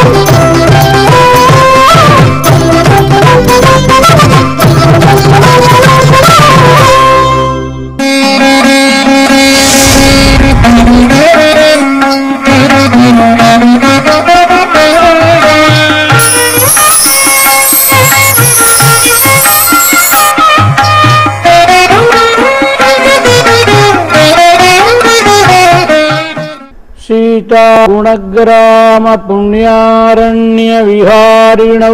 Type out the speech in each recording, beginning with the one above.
గుణగ్రామ పుణ్యారణ్య విహారిణౌ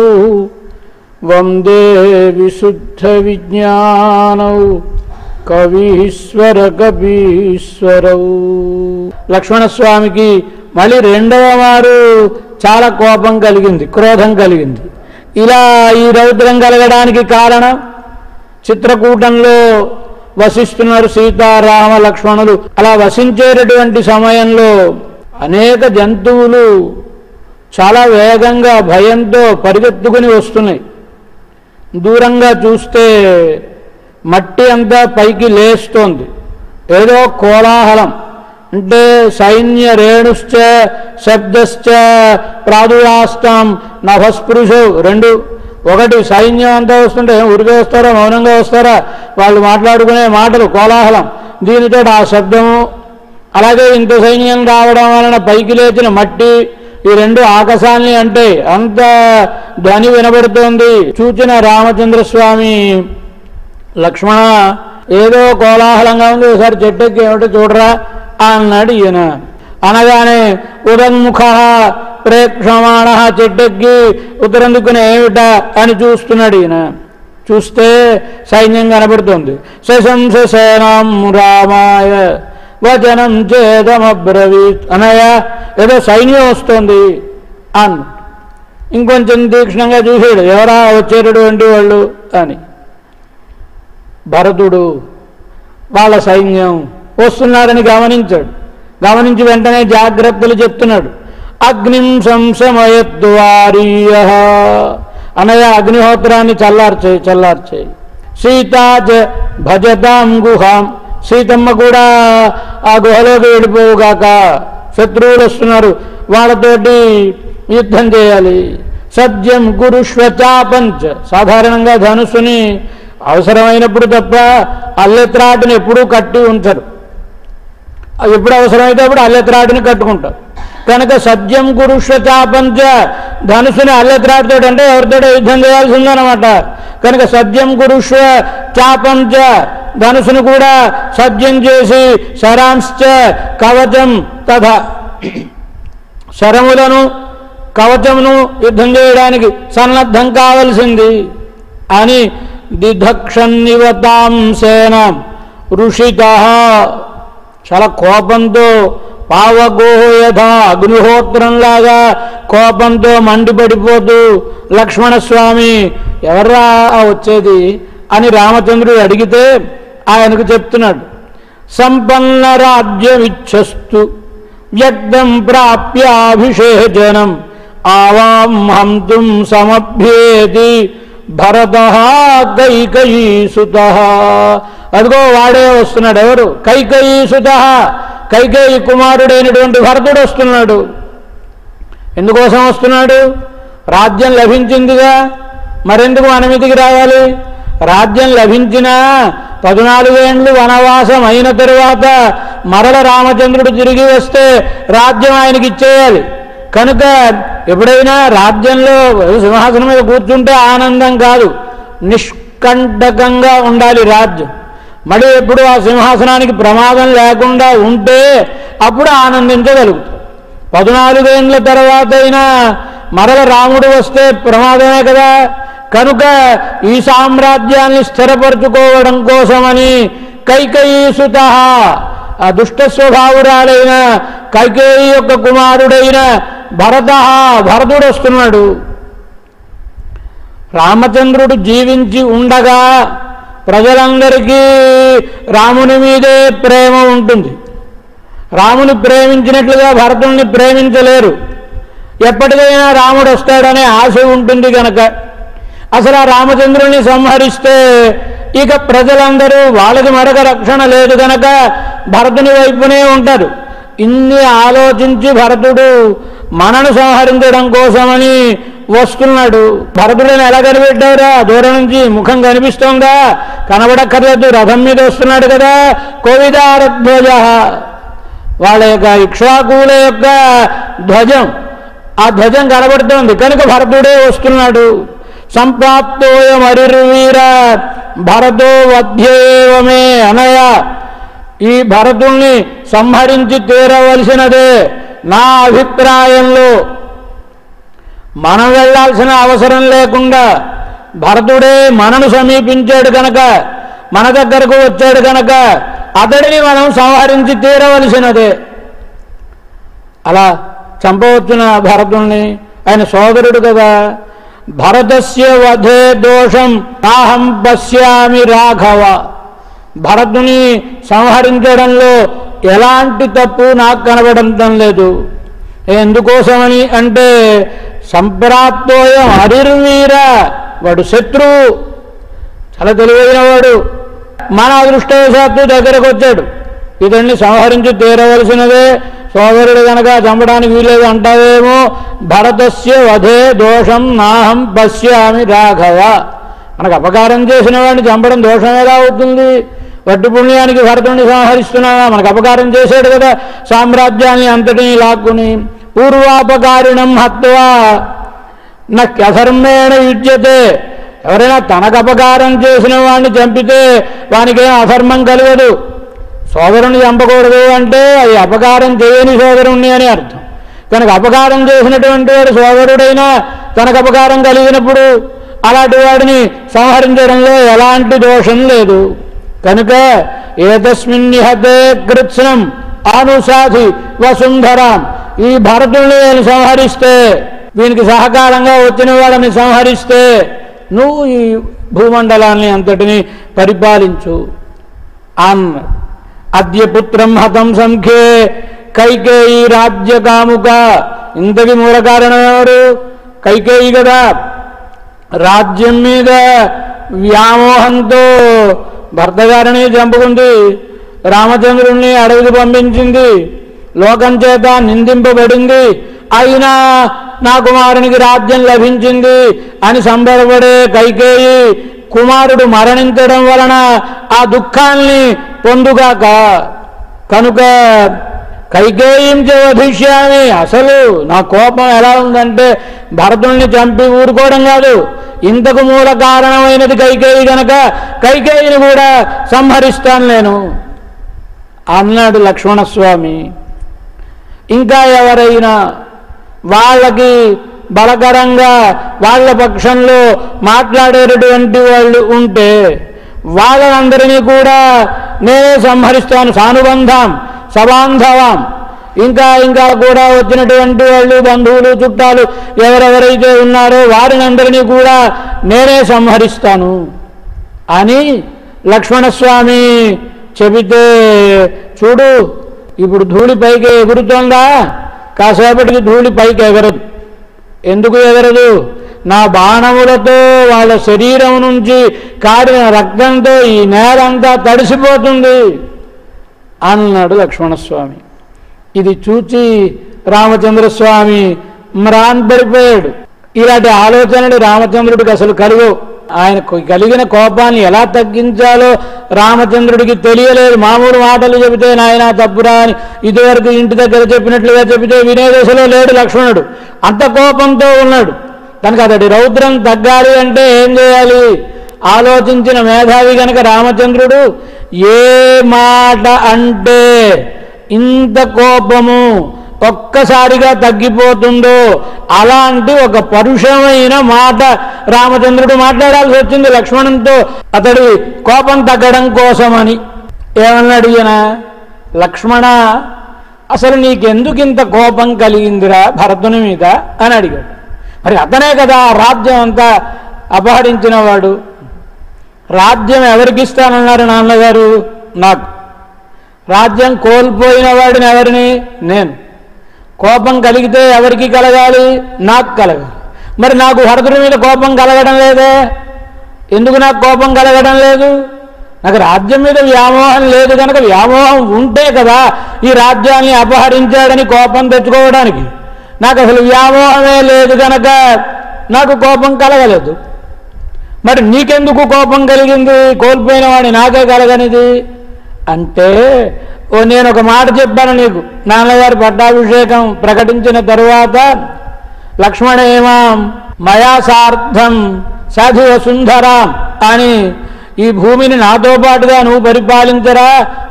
వందే విశుద్ధ విజ్ఞానౌ కవీశ్వర కపీశ్వరౌ. లక్ష్మణస్వామికి మళ్ళీ రెండవ వారు చాలా కోపం కలిగింది, క్రోధం కలిగింది. ఇలా ఈ రౌద్రం కలగడానికి కారణం చిత్రకూటంలో వసిస్తున్నారు సీతారామ లక్ష్మణులు. అలా వసించేటటువంటి సమయంలో అనేక జంతువులు చాలా వేగంగా భయంతో పరిగెత్తుకుని వస్తున్నాయి. దూరంగా చూస్తే మట్టి అంతా పైకి లేస్తోంది. ఏదో కోలాహలం, అంటే సైన్య రేణుశ్చ శబ్దశ్చ ప్రాదురాస్తాం నభస్పృశో రెండు. ఒకటి సైన్యం అంతా వస్తుంటే ఉరిగా వస్తారా మౌనంగా వస్తారా, వాళ్ళు మాట్లాడుకునే మాటలు కోలాహలం, దీనితో ఆ శబ్దము, అలాగే ఇంత సైన్యం రావడం వలన పైకి లేచిన మట్టి, ఈ రెండు ఆకాశాన్ని అంటే అంత ధ్వని వినబడుతోంది. చూచిన రామచంద్రస్వామి లక్ష్మణ ఏదో కోలాహలంగా ఉంది, ఒకసారి చెట్టెక్కి ఏమిటో చూడరా అన్నాడు ఈయన. అనగానే ఉదన్ముఖ ప్రేక్షమాణ, చెట్టెక్కి ఉత్తరం దిక్కున ఏమిటా అని చూస్తున్నాడు ఈయన. చూస్తే సైన్యం కనబడుతోంది. శశంస సేనాం రామాయ వచనం చేదమబ్రవీత్. అనయ ఏదో సైన్యం వస్తుంది అన్న. ఇంకొంచెం తీక్షణంగా చూసాడు, ఎవరా వచ్చేటటువంటి వాళ్ళు అని. భరతుడు వాళ్ళ సైన్యం వస్తున్నారని గమనించాడు. గమనించి వెంటనే జాగ్రత్తలు చెప్తున్నాడు. అగ్నిం సంశమయద్వారీయ, అనగా అగ్నిహోత్రాన్ని చల్లార్చేయి. సీతాచ భజతాం గుహాం, సీతమ్మ కూడా ఆ గుహలోకి వెళ్ళిపోవుగాక, శత్రువులు వస్తున్నారు వాళ్ళతోటి యుద్ధం చేయాలి. సత్యం గురుష్వచాపంచ, సాధారణంగా ధనుస్సుని అవసరమైనప్పుడు తప్ప అల్లెత్రాటిని ఎప్పుడూ కట్టి ఉంచరు. ఎప్పుడు అవసరమైతే అప్పుడు అల్లెత్రాటిని కట్టుకుంటారు. కనుక సత్యం గురుష్వచాపంచ, ధనుసుని అల్లెత్రాటితో అంటే ఎవరితో యుద్ధం చేయాల్సిందనమాట. కనుక సత్యం గురుష్వ చాపంచ, ధనుసును కూడా సజ్జం చేసి శరాంశ్చ కవచం తథా, శరములను కవచమును యుద్ధం చేయడానికి సన్నద్ధం కావలసింది అని దిధక్షన్నివతాం సేనాం ఋషిత, చాలా కోపంతో పావగోయధ, అగ్నిహోత్రంలాగా కోపంతో మండిపడిపోతూ లక్ష్మణస్వామి ఎవర్రా వచ్చేది అని రామచంద్రుడు అడిగితే ఆయనకు చెప్తున్నాడు. సంపన్న రాజ్యమిచ్చస్తు వ్యక్తం ప్రాప్యాభిషేచనం ఆవాం హంతుం సమభ్యేతి భరతః కైకయీసుతః. అదిగో వాడే వస్తున్నాడు. ఎవరు? కైకయీసుతః, కైకేయి కుమారుడైనటువంటి భరతుడు వస్తున్నాడు. ఎందుకోసం వస్తున్నాడు? రాజ్యం లభించిందిగా, మరెందుకు మన మీదికి రావాలి? రాజ్యం లభించినా 14 ఏళ్ళు వనవాసం అయిన తరువాత మరల రామచంద్రుడు తిరిగి వస్తే రాజ్యం ఆయనకి ఇచ్చేయాలి. కనుక ఎప్పుడైనా రాజ్యంలో సింహాసనం మీద కూర్చుంటే ఆనందం కాదు, నిష్కంటకంగా ఉండాలి రాజ్యం. మళ్ళీ ఎప్పుడు ఆ సింహాసనానికి ప్రమాదం లేకుండా ఉంటే అప్పుడు ఆనందించగలుగుతాం. 14 ఏళ్ళ తర్వాత అయినా మరల రాముడు వస్తే ప్రమాదమే కదా. కనుక ఈ సామ్రాజ్యాన్ని స్థిరపరచుకోవడం కోసమని కైకేయీసుత, ఆ దుష్ట స్వభావురాలైన కైకేయి యొక్క కుమారుడైన భరతుడు వస్తున్నాడు. రామచంద్రుడు జీవించి ఉండగా ప్రజలందరికీ రాముని మీదే ప్రేమ ఉంటుంది. రాముని ప్రేమించినట్లుగా భరతుడిని ప్రేమించలేరు. ఎప్పటికైనా రాముడు వస్తాడనే ఆశ ఉంటుంది కనుక అసలు ఆ రామచంద్రుడిని సంహరిస్తే ఇక ప్రజలందరూ వాళ్ళకి మరొక రక్షణ లేదు కనుక భరతుని వైపునే ఉంటారు. ఇన్ని ఆలోచించి భరతుడు మనను సంహరించడం కోసమని వస్తున్నాడు. భరతుడిని ఎలా కనిపెట్టావురా? దూరం నుంచి ముఖం కనిపిస్తోందా? కనబడక్కర్లేదు, రథం మీద వస్తున్నాడు కదా. కోవిదారధ్వజ, వాళ్ళ యొక్క ఇక్ష్వాకుల యొక్క ధ్వజం, ఆ ధ్వజం కనబడుతోంది కనుక భరతుడే వస్తున్నాడు. సంప్రాప్తోయమరిర్వీర భరతో వధ్యేవమే అనయ, ఈ భరతుణ్ణి సంహరించి తీరవలసినదే. నా అభిప్రాయంలో మనం వెళ్లాల్సిన అవసరం లేకుండా భరతుడే మనను సమీపించాడు కనుక, మన దగ్గరకు వచ్చాడు కనుక అతడిని మనం సంహరించి తీరవలసినదే. అలా చంపవచ్చున భరతుణ్ణి? ఆయన సోదరుడు కదా. భరతస్య వధే దోషం నాహం పశ్యామి రాఘవ, భరతుని సంహరించడంలో ఎలాంటి తప్పు నాకు కనబడటం లేదు. ఎందుకోసమని అంటే సంప్రాప్తోయం హరిర్వీర, వాడు శత్రువు, చాలా తెలివైన వాడు. మన అదృష్టవశాత్తు దగ్గరకు వచ్చాడు, ఇతన్ని సంహరించి తీరవలసినదే. సోదరుడు కనుక చంపడానికి వీలేదు అంటావేమో. భరతస్య వధే దోషం నాహం పశ్యామి రాఘవ, మనకు అపకారం చేసిన వాడిని చంపడం దోషం ఎలా అవుతుంది? వట్టి పుణ్యానికి భరతుడిని సంహరిస్తున్నావా? మనకు అపకారం చేశాడు కదా, సామ్రాజ్యాన్ని అంతటినీ లాక్కుని. పూర్వాపకారిణం హత్వా నధర్మేణ యుజ్యతే, ఎవరైనా తనకు అపకారం చేసిన వాడిని చంపితే వానికేం అధర్మం కలగదు. సోదరుని చంపకూడదు అంటే అది అపకారం చేయని సోదరుణ్ణి అని అర్థం. కనుక అపకారం చేసినటువంటి వాడు సోదరుడైనా తనకు అపకారం కలిగినప్పుడు అలాంటి వాడిని సంహరించడంలో ఎలాంటి దోషం లేదు. కనుక ఏతస్మిన్నిహతే కృత్స్నం ఆనుసాధి వసుంధరాం, ఈ భరతుల్ని సంహరిస్తే, వీనికి సహకారంగా వచ్చిన వాళ్ళని సంహరిస్తే నువ్వు ఈ భూమండలాన్ని అంతటిని పరిపాలించు అన్న. అద్య పుత్రం హతం సంఖ్యే కైకేయి రాజ్యకాముక, ఇంతకి మూల కారణం ఎవరు? కైకేయి కదా. రాజ్యం మీద వ్యామోహంతో భర్త గారిని చంపుకుంది, రామచంద్రుణ్ణి అడవికి పంపించింది, లోకం చేత నిందింపబడింది. అయినా నా కుమారునికి రాజ్యం లభించింది అని సంబరపడే కైకేయి కుమారుడు మరణించడం వలన ఆ దుఃఖాన్ని పొందుగాక. కనుక కైకేయం వధిష్యామి, అసలు నా కోపం ఎలా ఉందంటే భరతుల్ని చంపి ఊరుకోవడం కాదు, ఇంతకు మూల కారణమైనది కైకేయి కనుక కైకేయిని కూడా సంహరిస్తాను నేను అన్నాడు లక్ష్మణస్వామి. ఇంకా ఎవరైనా వాళ్ళకి బలకరంగా వాళ్ళ పక్షంలో మాట్లాడేటటువంటి వాళ్ళు ఉంటే వాళ్ళందరినీ కూడా నేనే సంహరిస్తాను. సానుబంధం సబాంధవం, ఇంకా ఇంకా కూడా వచ్చినటువంటి వాళ్ళు బంధువులు చుట్టాలు ఎవరెవరైతే ఉన్నారో వారినందరినీ కూడా నేనే సంహరిస్తాను అని లక్ష్మణస్వామి చెబితే, చూడు ఇప్పుడు ధూళి పైకి ఎగురుతోందా? కాసేపటికి ధూళి పైకి ఎగరదు. ఎందుకు ఎగరదు? నా బాణములతో వాళ్ళ శరీరం నుంచి కారిన రక్తంతో ఈ నేలంతా తడిసిపోతుంది అన్నాడు లక్ష్మణస్వామి. ఇది చూచి రామచంద్రస్వామి మ్రాన్పడిపోయాడు. ఇలాంటి ఆలోచనలు రామచంద్రుడికి అసలు కలిగవు. ఆయనకు కలిగిన కోపాన్ని ఎలా తగ్గించాలో రామచంద్రుడికి తెలియలేదు. మామూలు మాటలు చెబితే నాయనా తప్పురా అని ఇదివరకు ఇంటి దగ్గర చెప్పినట్లుగా చెబితే వినే దశలో లేడు లక్ష్మణుడు. అంత కోపంతో ఉన్నాడు. కనుక అతడి రౌద్రం తగ్గాలి అంటే ఏం చేయాలి? ఆలోచించిన మేధావి గనక రామచంద్రుడు ఏ మాట అంటే ఇంత కోపము ఒక్కసారిగా తగ్గిపోతుందో అలాంటి ఒక పరుషమైన మాట రామచంద్రుడు మాట్లాడాల్సి వచ్చింది లక్ష్మణునితో, అతడి కోపం తగ్గడం కోసమని. ఏమన్నాడు ఈయన? లక్ష్మణ, అసలు నీకెందుకు ఇంత కోపం కలిగిందిరా భరతుని మీద అని అడిగాడు. మరి అతనే కదా రాజ్యం అంతా అపహరించిన వాడు. రాజ్యం ఎవరికి ఇస్తానన్నారు నాన్నగారు? నాకు. రాజ్యం కోల్పోయిన వాడిని ఎవరిని? నేను. కోపం కలిగితే ఎవరికి కలగాలి? నాకు కలగాలి. మరి నాకు భరతుడి మీద కోపం కలగడం లేదే? ఎందుకు నాకు కోపం కలగడం లేదు? నాకు రాజ్యం మీద వ్యామోహం లేదు కనుక, వ్యామోహం ఉంటే కదా ఈ రాజ్యాన్ని అపహరించాడని కోపం తెచ్చుకోవడానికి. నాకు అసలు వ్యామోహమే లేదు కనుక నాకు కోపం కలగలేదు. మరి నీకెందుకు కోపం కలిగింది? కోల్పోయిన వాడిని నాకే కలగనిది అంటే, నేను ఒక మాట చెప్పాను నీకు. నాన్నగారి పట్టాభిషేకం ప్రకటించిన తరువాత లక్ష్మణేమాం మయా సార్థం సాధు వసుంధరాం అని ఈ భూమిని నాతో పాటుగా నువ్వు పరిపాలించరా,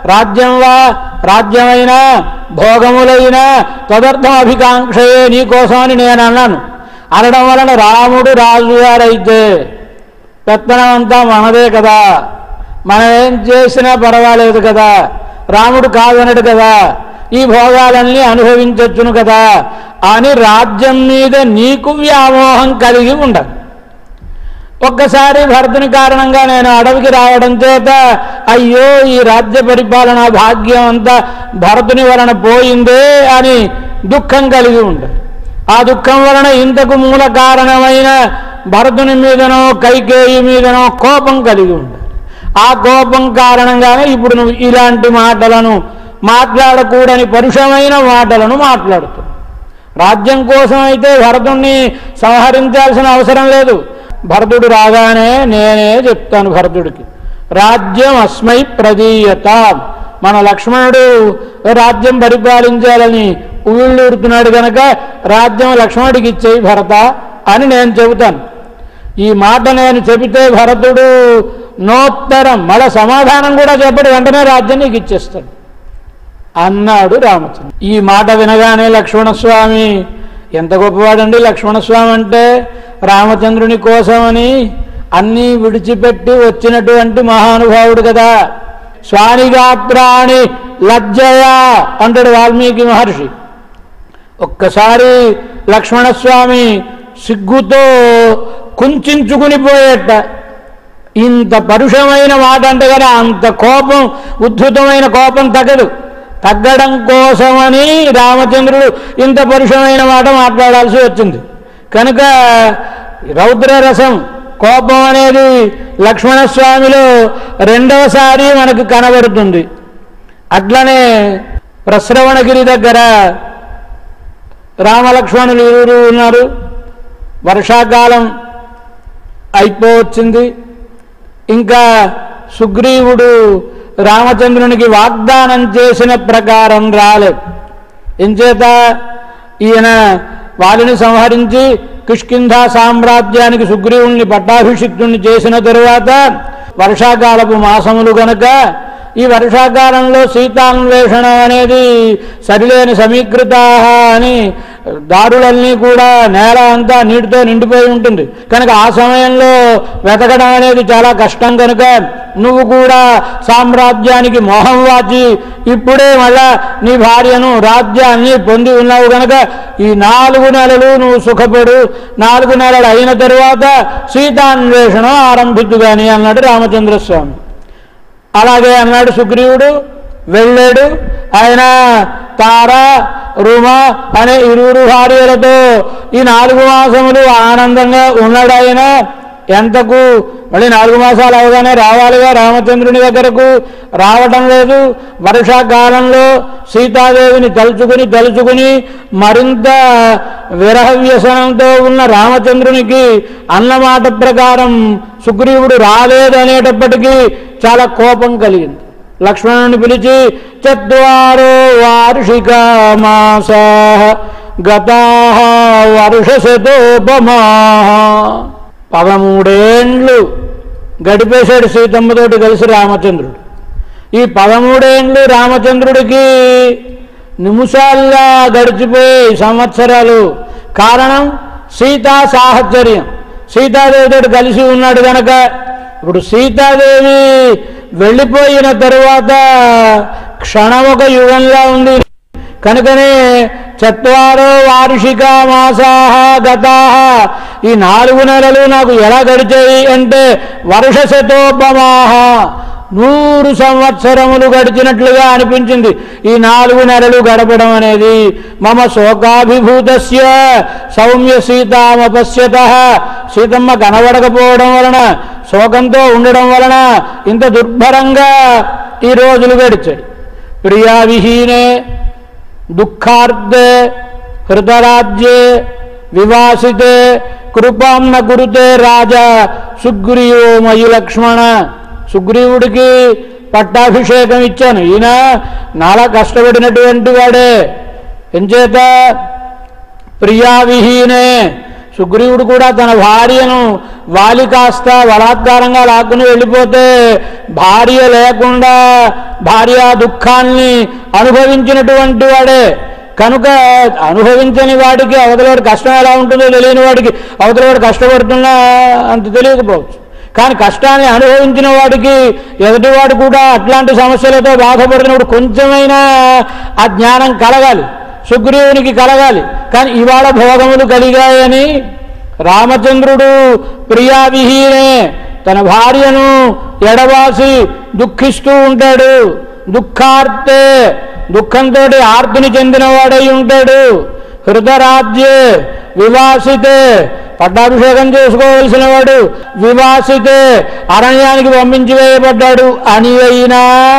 రాజ్యమైనా భోగములైనా తదర్థం అభికాంక్షయే నీకోసమని నేను అన్నాను. అనడం వలన రాముడు రాజుగారైతే పెత్తనం అంతా మనదే కదా, మనం ఏం చేసినా పర్వాలేదు కదా, రాముడు కాదనడు కదా, ఈ భోగాలన్నీ అనుభవించొచ్చును కదా అని రాజ్యం మీద నీకు వ్యామోహం కలిగి ఉండదు. ఒక్కసారి భరతుని కారణంగా నేను అడవికి రావడం చేత అయ్యో ఈ రాజ్య పరిపాలన భాగ్యం అంతా భరతుని వలన పోయిందే అని దుఃఖం కలిగి ఉండదు. ఆ దుఃఖం వలన ఇంతకు మూల కారణమైన భరతుని మీదనో కైకేయి మీదనో కోపం కలిగి ఉండదు. ఆ కోపం కారణంగానే ఇప్పుడు నువ్వు ఇలాంటి మాటలను మాట్లాడకూడని పరుషమైన మాటలను మాట్లాడుతున్నావు. రాజ్యం కోసం అయితే భరతుణ్ణి సంహరించాల్సిన అవసరం లేదు. భరతుడు రాగానే నేనే చెప్తాను భరతుడికి, రాజ్యం అస్మై ప్రదీయత. మన లక్ష్మణుడు రాజ్యం పరిపాలించాలని ఉవ్విళ్ళూరుతున్నాడు కనుక రాజ్యం లక్ష్మణుడికి ఇచ్చేయి భరత అని నేను చెబుతాను. ఈ మాట నేను చెబితే భరతుడు నోత్తరం మళ్ళా సమాధానం కూడా చెప్పడు, వెంటనే రాజ్యం నీకు ఇచ్చేస్తాడు అన్నాడు రామచంద్ర. ఈ మాట వినగానే లక్ష్మణస్వామి, ఎంత గొప్పవాడండి లక్ష్మణస్వామి అంటే, రామచంద్రుని కోసమని అన్నీ విడిచిపెట్టి వచ్చినటువంటి మహానుభావుడు కదా. స్వానిగాత్రాణి లజ్జయా అంటాడు వాల్మీకి మహర్షి. ఒక్కసారి లక్ష్మణస్వామి సిగ్గుతో కుంచుకుని పోయేట. ఇంత పరుషమైన మాట అంటే కదా, అంత కోపం, ఉద్ధృతమైన కోపం తగ్గడం కోసమని రామచంద్రుడు ఇంత పరుషమైన మాట మాట్లాడాల్సి వచ్చింది. కనుక రౌద్రరసం, కోపం అనేది లక్ష్మణస్వామిలో రెండవసారి మనకు కనబడుతుంది. అట్లనే ప్రశ్రవణగిరి దగ్గర రామలక్ష్మణులు ఇరువురు ఉన్నారు. వర్షాకాలం అయిపోవచ్చింది. ఇంకా సుగ్రీవుడు రామచంద్రునికి వాగ్దానం చేసిన ప్రకారం రాలేదు. ఎంచేత ఈయన వాలిని సంహరించి కిష్కింధా సామ్రాజ్యానికి సుగ్రీవుణ్ణి పట్టాభిషిక్తుణ్ణి చేసిన తరువాత వర్షాకాలపు మాసములు గనక ఈ వర్షాకాలంలో సీతాన్వేషణ అనేది సరిలేని సమీకృత అని దారులన్నీ కూడా నేల అంతా నీటితో నిండిపోయి ఉంటుంది. కనుక ఆ సమయంలో వెతకడం అనేది చాలా కష్టం. కనుక నువ్వు కూడా సామ్రాజ్యానికి మోహం వాచి ఇప్పుడే మళ్ళా నీ భార్యను రాజ్యాన్ని పొంది ఉన్నావు కనుక ఈ 4 నెలలు నువ్వు సుఖపడు, 4 నెలలు అయిన తరువాత సీతాన్వేషణ ఆరంభిద్దుగాని అన్నాడు రామచంద్రస్వామి. అలాగే అన్నాడు సుగ్రీవుడు. వెళ్ళాడు. ఆయన తార, రుమ అనే ఇరువురు భార్యలతో ఈ 4 మాసములు ఆనందంగా ఉన్నాడు. ఆయన ఎంతకు మళ్ళీ 4 మాసాలు అవగానే రావాలిగా రామచంద్రుని దగ్గరకు, రావటం లేదు. వర్షాకాలంలో సీతాదేవిని తలుచుకుని మరింత విరహ వ్యసనంతో ఉన్న రామచంద్రునికి అన్నమాట ప్రకారం సుగ్రీవుడు రాలేదనేటప్పటికీ చాలా కోపం కలిగింది. లక్ష్మణుని పిలిచి 4 వార్షికా మాసాః గతాః వర్షశతోపమాః, 13 ఏండ్లు గడిపేశాడు సీతమ్మతోటి కలిసి రామచంద్రుడు. ఈ 13 ఏండ్లు రామచంద్రుడికి నిమిషాల్లా గడిచిపోయే సంవత్సరాలు. కారణం సీతా సాహచర్యం, సీతాదేవితో కలిసి ఉన్నాడు కనుక. ఇప్పుడు సీతాదేవి వెళ్ళిపోయిన తరువాత క్షణం ఒక యుగంలా ఉంది. కనుకనే 4 వార్షికా మాసాః గతాః, ఈ 4 నెలలు నాకు ఎలా గడిచాయి అంటే వర్షశతోపమాః, 100 సంవత్సరములు గడిచినట్లుగా అనిపించింది ఈ 4 నెలలు గడపడం అనేది. మమ శోకాభిభూతస్య సౌమ్య సీతామపశ్యతః, సీతమ్మ కనబడకపోవడం వలన, శోకంతో ఉండడం వలన ఇంత దుర్భరంగా ఈ రోజులు గడిచాయి. ప్రియా విహీనే దుఃఖార్ధే హృతరాజ్యే వివాసితే కృపాం న కురుతే రాజా సుగ్రీవో మయి లక్ష్మణ. సుగ్రీవుడికి పట్టాభిషేకం ఇచ్చాను, ఈయన నాలా కష్టపడినటువంటి వాడే. ఎంచేత ప్రియావిహీనే, సుగ్రీవుడు కూడా తన భార్యను వాలి కాస్త బలాత్కారంగా లాక్కుని వెళ్ళిపోతే భార్య లేకుండా భార్యా దుఃఖాన్ని అనుభవించినటువంటి వాడే. కనుక అనుభవించని వాడికి అవతలవాడి కష్టం ఎలా ఉంటుందో తెలియని వాడికి అవతలవాడు కష్టపడుతున్నా అంత తెలియకపోవచ్చు. కానీ కష్టాన్ని అనుభవించిన వాడికి ఎదుటివాడు కూడా అట్లాంటి సమస్యలతో బాధపడినప్పుడు కొంచెమైనా ఆ జ్ఞానం కలగాలి, సుగ్రీవునికి కలగాలి. కానీ ఇవాళ భోగములు కలిగాయని రామచంద్రుడు ప్రియావిహీనే తన భార్యను ఎడబాసి దుఃఖిస్తూ ఉంటాడు. దుఃఖార్తే, దుఃఖంతో ఆర్తిని చెందినవాడై ఉంటాడు. హృతరాజ్యే వివాసితే, పట్టాభిషేకం చేసుకోవలసిన వాడు. వివాసితే, అరణ్యానికి పంపించి వేయబడ్డాడు. అనివైనా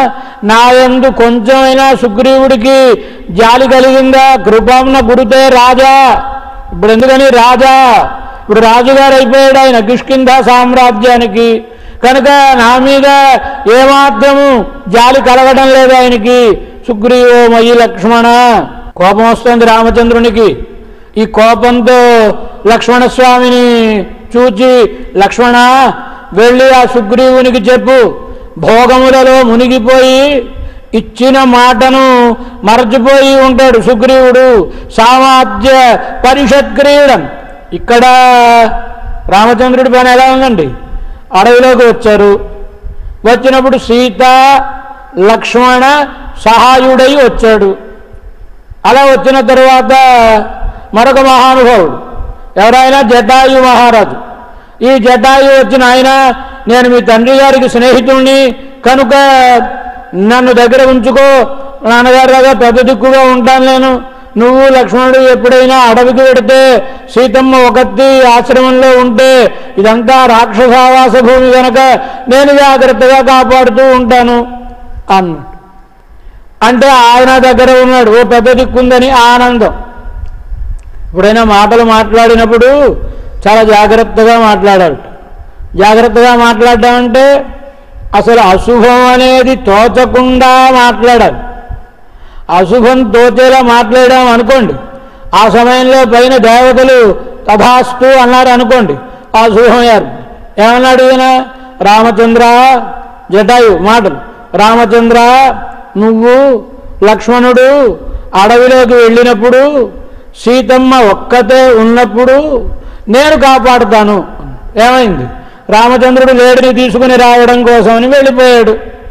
నాయందు కొంచెమైనా సుగ్రీవుడికి జాలి కలిగిందా? కృపంన గురుతే రాజా. ఇప్పుడు ఎందుకని రాజా? ఇప్పుడు రాజుగారు అయిపోయాడు ఆయన కిష్కింధ సామ్రాజ్యానికి. కనుక నా మీద ఏమాత్రము జాలి కలగడం లేదు ఆయనకి. సుగ్రీవో మయి లక్ష్మణ. కోపం వస్తుంది రామచంద్రునికి. ఈ కోపంతో లక్ష్మణస్వామిని చూచి, లక్ష్మణ వెళ్ళి ఆ సుగ్రీవునికి చెప్పు, భోగములలో మునిగిపోయి ఇచ్చిన మాటను మరచిపోయి ఉంటాడు సుగ్రీవుడు. సామాజ్య పరిషత్ క్రీడం. ఇక్కడ రామచంద్రుడి పని ఎలా ఉందండి? అడవిలోకి వచ్చారు, వచ్చినప్పుడు సీత లక్ష్మణ సహాయుడై వచ్చాడు. అలా వచ్చిన తరువాత మరొక మహానుభావుడు ఎవరైనా జటాయు మహారాజు. ఈ జటాయు వచ్చిన ఆయన, నేను మీ తండ్రి గారికి స్నేహితుణ్ణి కనుక నన్ను దగ్గర ఉంచుకో, నాన్నగారుగా పెద్ద దిక్కుగా ఉంటాను నేను. నువ్వు లక్ష్మణుడు ఎప్పుడైనా అడవికి వెడితే సీతమ్మ ఒకటి ఆశ్రమంలో ఉంటే ఇదంతా రాక్షసావాస భూమి కనుక నేను జాగ్రత్తగా కాపాడుతూ ఉంటాను అన్నాడు. అంటే ఆయన దగ్గర ఉన్నాడు, ఓ పెద్ద దిక్కుందని ఆనందం. ఇప్పుడైనా మాటలు మాట్లాడినప్పుడు చాలా జాగ్రత్తగా మాట్లాడాలి. జాగ్రత్తగా మాట్లాడడం అంటే అసలు అశుభం అనేది తోచకుండా మాట్లాడాలి. అశుభం తోచేలా మాట్లాడాం అనుకోండి, ఆ సమయంలో పైన దేవతలు తథాస్తు అన్నారు అనుకోండి, ఆ శుభమయ్యారు. ఏమన్నాడు ఈయన? రామచంద్ర, జటాయు మాటలు, రామచంద్ర నువ్వు లక్ష్మణుడు అడవిలోకి వెళ్ళినప్పుడు సీతమ్మ ఒక్కతే ఉన్నప్పుడు నేను కాపాడుతాను. ఏమైంది? రామచంద్రుడు లేడిని తీసుకుని రావడం కోసమని వెళ్ళిపోయాడు.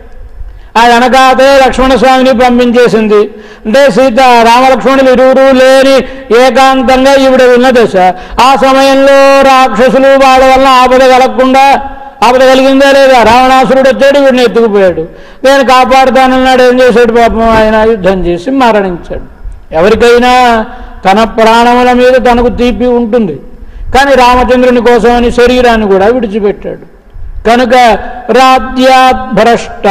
ఆ వెనకాతే లక్ష్మణస్వామిని పంపించేసింది. అంటే సీత రామలక్ష్మణులు ఇరువురు లేని ఏకాంతంగా ఈవిడ ఉన్న దశ. ఆ సమయంలో రాక్షసులు వాళ్ళ వల్ల ఆపద కలగకుండా, ఆపద కలిగిందా లేదా? రావణాసురుడు వచ్చాడు, వీడిని ఎత్తుకుపోయాడు. నేను కాపాడుతానన్నాడు. ఏం చేశాడు పాపం? ఆయన యుద్ధం చేసి మరణించాడు. ఎవరికైనా తన ప్రాణముల మీద తనకు తీపి ఉంటుంది, కానీ రామచంద్రుని కోసమని శరీరాన్ని కూడా విడిచిపెట్టాడు. కనుక రాజ్యాత్ భ్రష్ట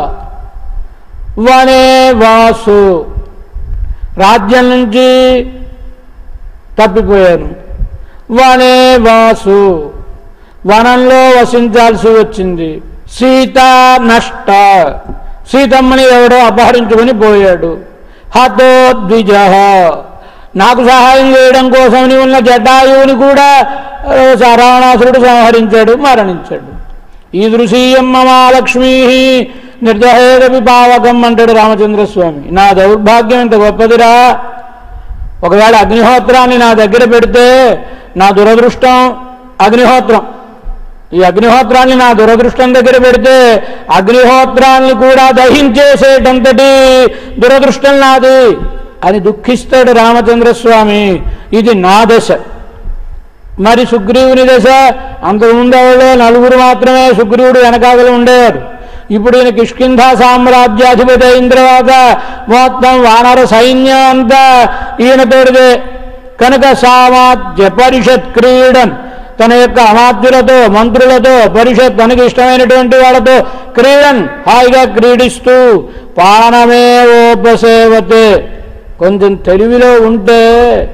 వనే వాసు, రాజ్యం నుంచి తప్పిపోయాను. వనే వాసు, వనంలో వసించాల్సి వచ్చింది. సీత నష్ట, సీతమ్మని ఎవడో అపహరించుకొని పోయాడు. హతో ద్విజ, నాకు సహాయం చేయడం కోసమని ఉన్న జటాయువుని కూడా రావణాసురుడు సంహరించాడు, మరణించాడు. ఈ దృశ్యం మమాలక్ష్మీ నిర్దహేదపి పావకం అంటాడు రామచంద్రస్వామి. నా దౌర్భాగ్యం ఇంత గొప్పదిరా. ఒకవేళ అగ్నిహోత్రాన్ని నా దగ్గర పెడితే నా దురదృష్టం అగ్నిహోత్రం. ఈ అగ్నిహోత్రాన్ని నా దురదృష్టం దగ్గర పెడితే అగ్నిహోత్రాన్ని కూడా దహించేసేటంతటి దురదృష్టం నాది అని దుఃఖిస్తాడు రామచంద్రస్వామి. ఇది నా దశ. మరి సుగ్రీవుని దశ, అంతకుముందు వాళ్ళు నలుగురు మాత్రమే సుగ్రీవుడు వెనకాగలు ఉండేవారు. ఇప్పుడు ఈయన కిష్కింధ సామ్రాజ్యాధిపతి అయిన తర్వాత మొత్తం వానర సైన్యం అంతా ఈయనతోడిదే. కనుక సామాజ్య పరిషత్ క్రీడన్, తన యొక్క అమాత్యులతో మంత్రులతో పరిషత్ తనకి ఇష్టమైనటువంటి వాళ్ళతో క్రీడన్ హాయిగా క్రీడిస్తూ పానమే ఓపసేవతే. కొంచెం తెలివిలో ఉంటే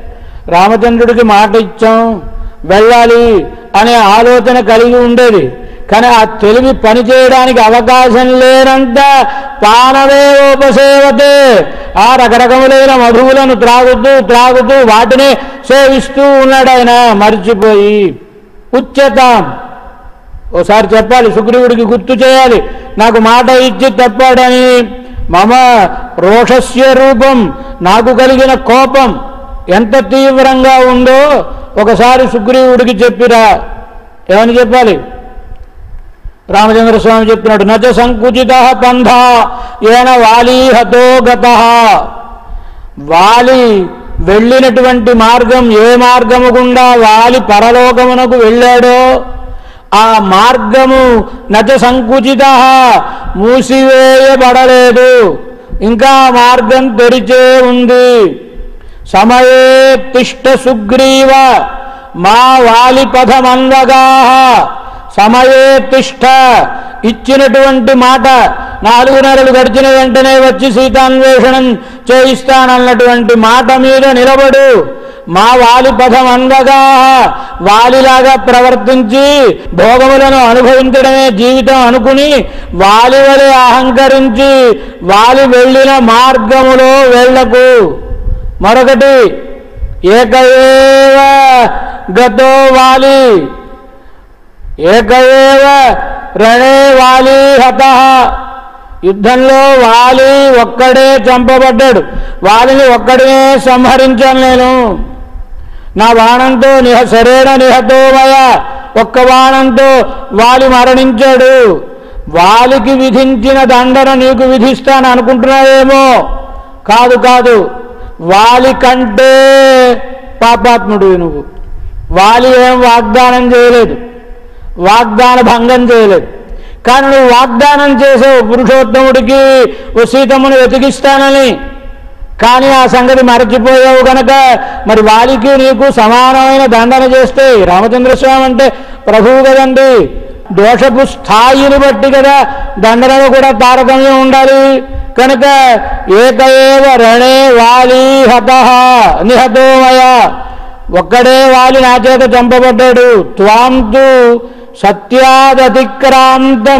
రామచంద్రుడికి మాట ఇచ్చాం వెళ్ళాలి అనే ఆలోచన కలిగి ఉండేది. కానీ ఆ తెలివి పనిచేయడానికి అవకాశం లేనంత పానవే ఉపసేవతే, ఆ రకరకములైన మధువులను త్రాగుతూ వాటినే సేవిస్తూ ఉన్నాడు ఆయన మర్చిపోయి. ఉచ్యతాం, ఓసారి చెప్పాలి, సుగ్రీవుడికి గుర్తు చేయాలి, నాకు మాట ఇచ్చి తప్పాడని. మమ రోషస్య రూపం, నాకు కలిగిన కోపం ఎంత తీవ్రంగా ఉందో ఒకసారి సుగ్రీవుడికి చెప్పిరా. ఏమని చెప్పాలి? రామచంద్ర స్వామి చెప్తున్నాడు, నచ సంకుచిత పంథ ఏన వాలీహతో గతః. వాలి వెళ్ళినటువంటి మార్గం, ఏ మార్గము గుండా వాలి పరలోకమునకు వెళ్ళాడో ఆ మార్గము నచ సంకుచిత, మూసివేయబడలేదు, ఇంకా మార్గం తెరిచే ఉంది. సమయే తిష్ట సుగ్రీవ మా వాలి పథమందగా. సమయే తిష్ట, ఇచ్చినటువంటి మాట 4 నెలలు గడిచిన వెంటనే వచ్చి సీతాన్వేషణం చేయిస్తానన్నటువంటి మాట మీద నిలబడు. మా వాలి పథం అందగా, వాలిలాగా ప్రవర్తించి భోగములను అనుభవించడమే జీవితం అనుకుని వాలి వలె అహంకరించి వాలి వెళ్ళిన మార్గములో వెళ్ళకు. మరొకటి, ఏకయేవ గతో వాలి, ఏకయేవ రణే వాలి హతః. యుద్ధంలో వాలి ఒక్కడే చంపబడ్డాడు, వాలిని ఒక్కడే సంహరించాను నేను. నా బాణంతో శరేణ నిహతోమయ, ఒక్క బాణంతో వాలి మరణించాడు. వాలికి విధించిన దండన నీకు విధిస్తాను అనుకుంటున్నావేమో, కాదు కాదు, వాలి కంటే పాపాత్ముడు నువ్వు. వాలి ఏం వాగ్దానం చేయలేదు, వాగ్దాన భంగం చేయలేదు, కానీ నువ్వు వాగ్దానం చేసావు పురుషోత్తముడికి సీతమ్మను వెతికిస్తానని. కానీ ఆ సంగతి మరచిపోయావు గనక మరి వాలికి నీకు సమానమైన దండన చేస్తే, రామచంద్రస్వామి అంటే ప్రభువు కదండి, దోషపు స్థాయిని బట్టి కదా దండనలో కూడా తారతమ్యం ఉండాలి. కనుక ఏకయేవ రణే వాలి హతః నిహతోమయ, ఒక్కడే వాలి నా చేత చంపబడ్డాడు. త్వాంతు సత్యాదతిక్రాంతం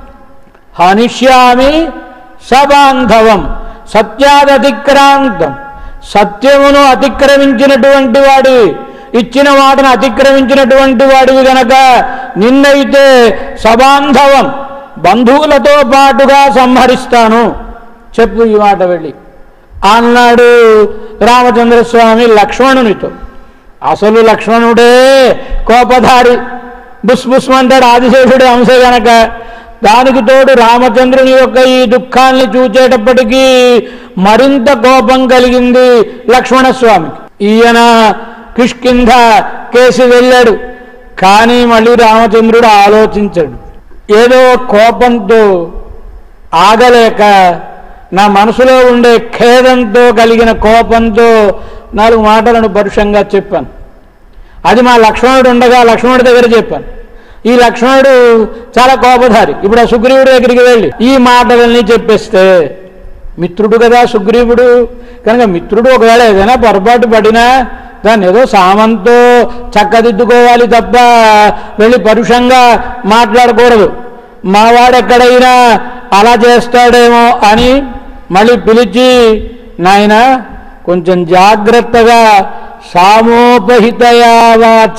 హనిష్యామి సబాంధవం. సత్యాదతిక్రాంతం, సత్యమును అతిక్రమించినటువంటి వాడి, ఇచ్చిన మాటను అతిక్రమించినటువంటి వాడివి గనక నిన్నైతే సబాంధవం, బంధువులతో పాటుగా సంహరిస్తాను. చెప్పు ఈ మాట వెళ్ళి అన్నాడు రామచంద్రస్వామి లక్ష్మణునితో. అసలు లక్ష్మణుడే కోపధారి, బుస్బుస్మంటాడు, ఆదిశేషుడి అంశ గనక. దానికి తోడు రామచంద్రుని యొక్క ఈ దుఃఖాన్ని చూచేటప్పటికీ మరింత కోపం కలిగింది లక్ష్మణస్వామికి. ఈయన కిష్కింధ కేసి వెళ్ళాడు, కానీ మళ్ళీ రామచంద్రుడు ఆలోచించాడు. ఏదో కోపంతో ఆగలేక, నా మనసులో ఉండే ఖేదంతో కలిగిన కోపంతో 4 మాటలను పరుషంగా చెప్పాను. అది మా లక్ష్మణుడు ఉండగా లక్ష్మణుడి దగ్గర చెప్పాను. ఈ లక్ష్మణుడు చాలా కోపధారి. ఇప్పుడు ఆ సుగ్రీవుడి దగ్గరికి వెళ్ళి ఈ మాటలన్నీ చెప్పేస్తే, మిత్రుడు కదా సుగ్రీవుడు కనుక మిత్రుడు ఒకవేళ ఏదైనా పొరపాటు పడినా దాన్ని ఏదో సామంతో చక్కదిద్దుకోవాలి తప్ప వెళ్ళి పరుషంగా మాట్లాడకూడదు. మావాడెక్కడైనా అలా చేస్తాడేమో అని మళ్ళీ పిలిచి, నాయన కొంచెం జాగ్రత్తగా సామోపహితయా వాచ,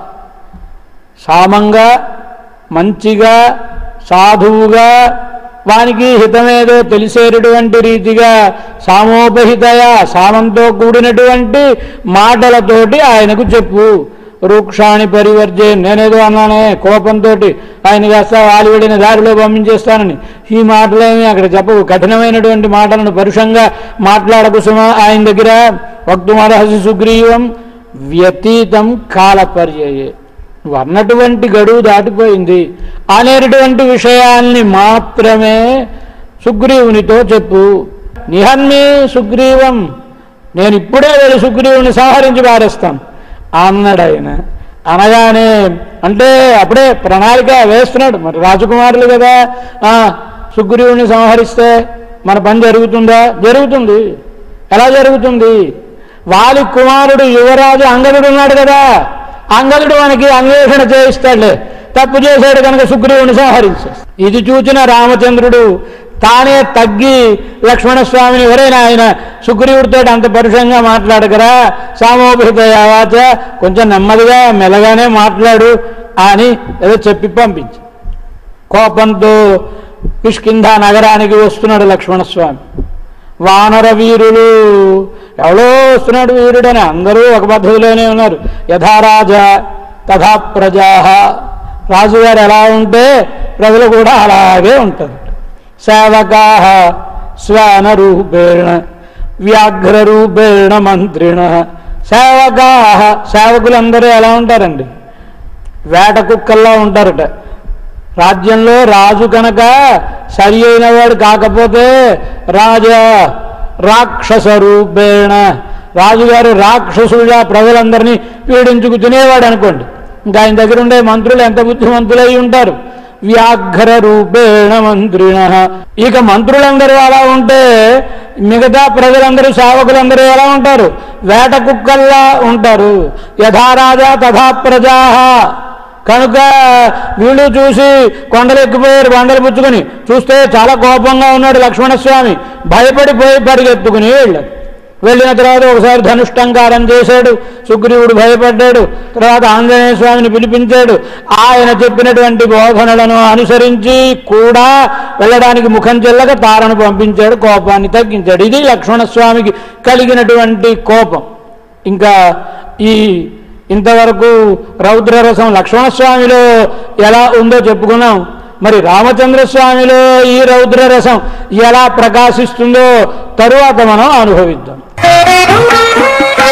సామంగా మంచిగా సాధువుగా వానికి హితమేదో తెలిసేటటువంటి రీతిగా సామోపహితయ, సామంతో కూడినటువంటి మాటలతోటి ఆయనకు చెప్పు. రూక్షాన్ని పరివర్జే, నేనేదో అన్నానే కోపంతో ఆయన కాస్త వాలివడిన దారిలో పంపించేస్తానని, ఈ మాటలేమి అక్కడ చెప్పవు. కఠినమైనటువంటి మాటలను పరుషంగా మాట్లాడకు సుమా ఆయన దగ్గర. వక్తుమర్హసి సుగ్రీవం వ్యతీతం కాలపర్యయే, నువ్వు అన్నటువంటి గడువు దాటిపోయింది అనేటటువంటి విషయాల్ని మాత్రమే సుగ్రీవునితో చెప్పు. నిహన్మి సుగ్రీవం, నేను ఇప్పుడే వెళ్ళి సుగ్రీవుని సంహరించి పారేస్తాను అన్నాడు ఆయన. అనగానే అంటే అప్పుడే ప్రణాళిక వేస్తున్నాడు. మరి రాజకుమారులు కదా, సుగ్రీవుని సంహరిస్తే మన పని జరుగుతుందా? జరుగుతుంది. ఎలా జరుగుతుంది వాలి కుమారుడు యువరాజు అంగదుడు ఉన్నాడు కదా, అంగదుడు మనకి అన్వేషణ చేయిస్తాడులే, తప్పు చేశాడు కనుక సుగ్రీవుని సంహరించాడు. ఇది చూచిన రామచంద్రుడు తానే తగ్గి లక్ష్మణస్వామిని, ఎవరైనా ఆయన సుగ్రీవుడితో అంత పరుషంగా మాట్లాడకరా, సామోభిత యావాచ, కొంచెం నెమ్మదిగా మెల్లగానే మాట్లాడు అని ఏదో చెప్పి పంపించి, కోపంతో కిష్కింధ నగరానికి వస్తున్నాడు లక్ష్మణస్వామి. వానర వీరులు, ఎవడో వస్తున్నాడు వీరుడని, అందరూ ఒక పద్ధతిలోనే ఉన్నారు. యథారాజా తథా ప్రజా, రాజుగారు ఎలా ఉంటే ప్రజలు కూడా అలాగే ఉంటారు. సేవకా శ్వానరూపేణ వ్యాఘ్రరూపేణ మంత్రిణ. సేవకా, సేవకులందరూ ఎలా ఉంటారండి? వేట కుక్కల్లా ఉంటారట. రాజ్యంలో రాజు కనుక సరి అయిన వాడు కాకపోతే రాజా రాక్షస రూపేణ, రాజుగారు రాక్షసుడిగా ప్రజలందరినీ పీడించుకు తినేవాడు అనుకోండి. ఇంకా ఆయన దగ్గర ఉండే మంత్రులు ఎంత బుద్ధిమంతులై ఉంటారు. వ్యాఘ్ర రూపేణ మంత్రిణ. ఇక మంత్రులందరూ అలా ఉంటే మిగతా ప్రజలందరూ, సేవకులందరూ ఎలా ఉంటారు? వేట కుక్కల్లా ఉంటారు. యథారాజా తథా ప్రజా. కనుక వీళ్ళు చూసి కొండలు ఎక్కిపోయారు, బండలు పుచ్చుకొని. చూస్తే చాలా కోపంగా ఉన్నాడు లక్ష్మణస్వామి, భయపడిపోయి పరిగెత్తుకుని వెళ్ళాడు. వెళ్ళిన తర్వాత ఒకసారి ధనుష్టంకారం చేశాడు, సుగ్రీవుడు భయపడ్డాడు. తర్వాత ఆంజనేయ స్వామిని పిలిపించాడు. ఆయన చెప్పినటువంటి బోధనలను అనుసరించి కూడా వెళ్ళడానికి ముఖం చెల్లక తారను పంపించాడు, కోపాన్ని తగ్గించాడు. ఇది లక్ష్మణస్వామికి కలిగినటువంటి కోపం. ఇంకా ఇంతవరకు రౌద్రరసం లక్ష్మణస్వామిలో ఎలా ఉందో చెప్పుకున్నాం. మరి రామచంద్రస్వామిలో ఈ రౌద్రరసం ఎలా ప్రకాశిస్తుందో తరువాత మనం అనుభవిద్దాం.